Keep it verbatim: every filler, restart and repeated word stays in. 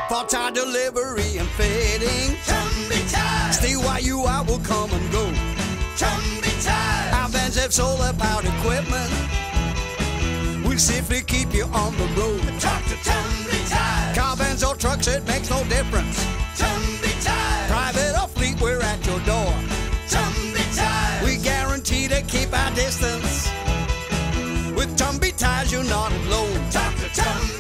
for tire delivery and fitting. Tumbi Tyres. Stay where you are, will come and go. Tumbi Tyres. Our vans have solar-powered equipment. We'll safely keep you on the road. Talk to Tumbi Tyres. Car, vans or trucks, it makes no difference. Tumbi Tyres. Private or fleet, we're at your door. Tumbi Tyres. We guarantee to keep our distance. With Tumbi Tyres, you're not alone. Talk to Tumbi